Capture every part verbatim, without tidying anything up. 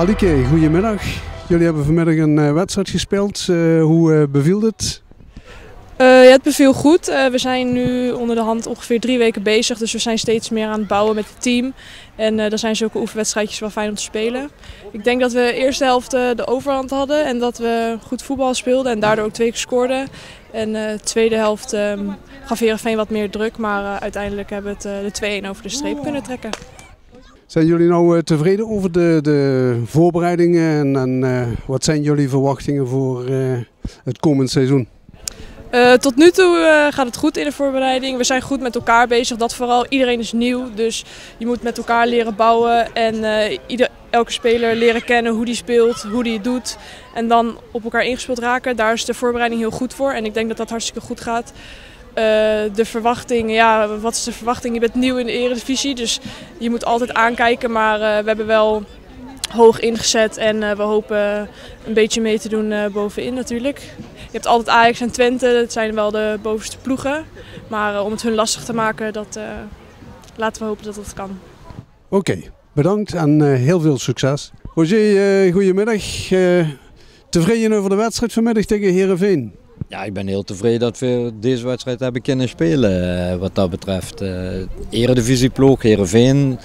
Alieke, goedemiddag. Jullie hebben vanmiddag een uh, wedstrijd gespeeld. Uh, hoe uh, beviel het? Uh, ja, het beviel goed. Uh, we zijn nu onder de hand ongeveer drie weken bezig. Dus we zijn steeds meer aan het bouwen met het team. En uh, er zijn zulke oefenwedstrijdjes wel fijn om te spelen. Ik denk dat we de eerste helft uh, de overhand hadden. En dat we goed voetbal speelden. En daardoor ook twee keer scoorden. En uh, de tweede helft um, gaf Heerenveen wat meer druk. Maar uh, uiteindelijk hebben we het, uh, de twee-een over de streep kunnen trekken. Zijn jullie nou uh, tevreden over de, de voorbereidingen? En, en uh, wat zijn jullie verwachtingen voor uh, het komend seizoen? Uh, tot nu toe uh, gaat het goed in de voorbereiding. We zijn goed met elkaar bezig. Dat vooral, iedereen is nieuw. Dus je moet met elkaar leren bouwen. En uh, ieder, elke speler leren kennen hoe die speelt, hoe die het doet. En dan op elkaar ingespeeld raken. Daar is de voorbereiding heel goed voor. En ik denk dat dat hartstikke goed gaat. Uh, de verwachting, ja, wat is de verwachting? Je bent nieuw in de Eredivisie. Dus je moet altijd aankijken. Maar uh, we hebben wel hoog ingezet. En uh, we hopen een beetje mee te doen uh, bovenin natuurlijk. Je hebt altijd Ajax en Twente, dat zijn wel de bovenste ploegen. Maar uh, om het hun lastig te maken, dat, uh, laten we hopen dat dat kan. Oké, okay, bedankt en uh, heel veel succes. Roger, uh, goedemiddag. Uh, tevreden over de wedstrijd vanmiddag tegen Heerenveen? Ja, ik ben heel tevreden dat we deze wedstrijd hebben kunnen spelen uh, wat dat betreft. Uh, Eredivisieploeg, Heerenveen.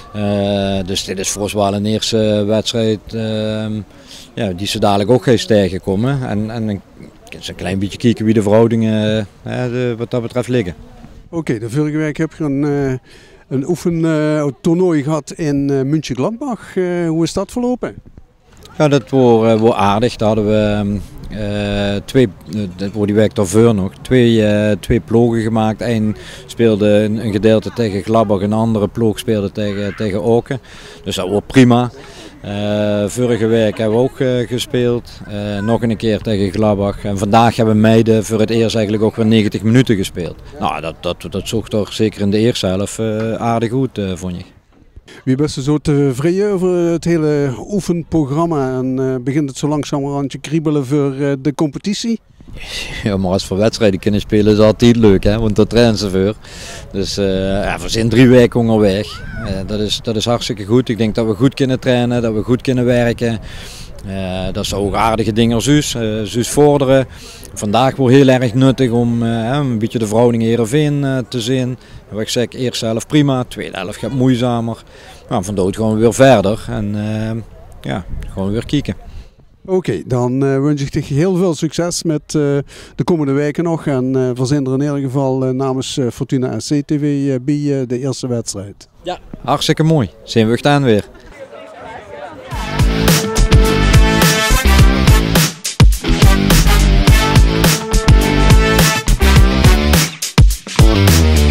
Uh, dus dit is voor ons wel een eerste wedstrijd uh, ja, die ze dadelijk ook eens tegenkomen. En, en eens een klein beetje kijken wie de verhoudingen uh, de, wat dat betreft liggen. Oké, okay, de vorige week heb je een, uh, een oefentoernooi uh, gehad in uh, München-Gladbach. Uh, hoe is dat verlopen? Ja, dat was uh, aardig. Daar hadden we uh, twee, dat was die week daarvoor nog, twee, uh, twee ploegen gemaakt. Eén speelde een, een gedeelte tegen Gladbach, een andere ploeg speelde tegen, tegen Oken. Dus dat was prima. Uh, vorige week hebben we ook uh, gespeeld, uh, nog een keer tegen Gladbach. En vandaag hebben meiden voor het eerst eigenlijk ook weer negentig minuten gespeeld. Nou, dat, dat, dat zocht toch zeker in de eerste helft uh, aardig goed, uh, vond je. Wie bent je zo tevreden over het hele oefenprogramma en uh, begint het zo langzamerhand te kriebelen voor uh, de competitie? Ja, maar als we wedstrijden kunnen spelen is dat altijd leuk, hè? Want daar trainen ze voor. Dus uh, ja, we zijn drie weken onderweg. Uh, dat, is, dat is hartstikke goed. Ik denk dat we goed kunnen trainen, dat we goed kunnen werken. Uh, dat is ook aardige dingen zus, uh, zus vorderen. Vandaag wordt heel erg nuttig om uh, een beetje de verhouding Heerenveen uh, te zien. Wat ik zeg, eerste helft prima, tweede helft gaat moeizamer. Nou, van dood gaan we weer verder en uh, ja, gewoon weer kijken. Oké, okay, dan uh, wens ik je heel veel succes met uh, de komende weken nog. En uh, verzin er in ieder geval uh, namens uh, Fortuna S C T V uh, bij uh, de eerste wedstrijd. Ja, hartstikke mooi. Zien we gaan weer. We'll be right back.